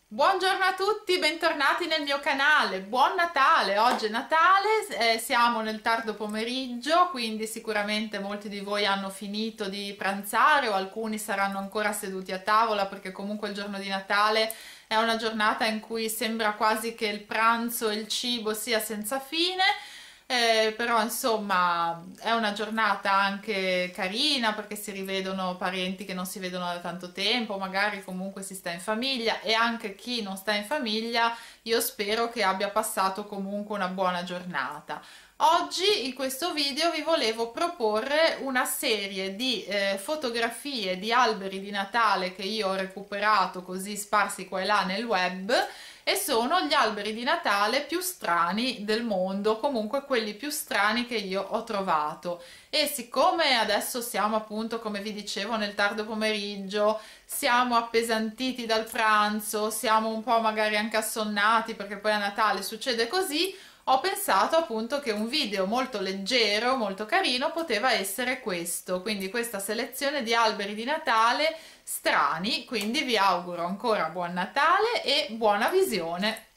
Buongiorno a tutti, bentornati nel mio canale, buon Natale, oggi è Natale, siamo nel tardo pomeriggio, quindi sicuramente molti di voi hanno finito di pranzare o alcuni saranno ancora seduti a tavola perché comunque il giorno di Natale è una giornata in cui sembra quasi che il pranzo e il cibo sia senza fine. Però insomma è una giornata anche carina perché si rivedono parenti che non si vedono da tanto tempo, magari comunque si sta in famiglia e anche chi non sta in famiglia io spero che abbia passato comunque una buona giornata. Oggi in questo video vi volevo proporre una serie di fotografie di alberi di Natale che io ho recuperato così sparsi qua e là nel web e sono gli alberi di Natale più strani del mondo, comunque quelli più strani che io ho trovato. E siccome adesso siamo appunto, come vi dicevo, nel tardo pomeriggio, siamo appesantiti dal pranzo, siamo un po' magari anche assonnati perché poi a Natale succede così, ho pensato appunto che un video molto leggero, molto carino poteva essere questo, quindi questa selezione di alberi di Natale strani, quindi vi auguro ancora buon Natale e buona visione.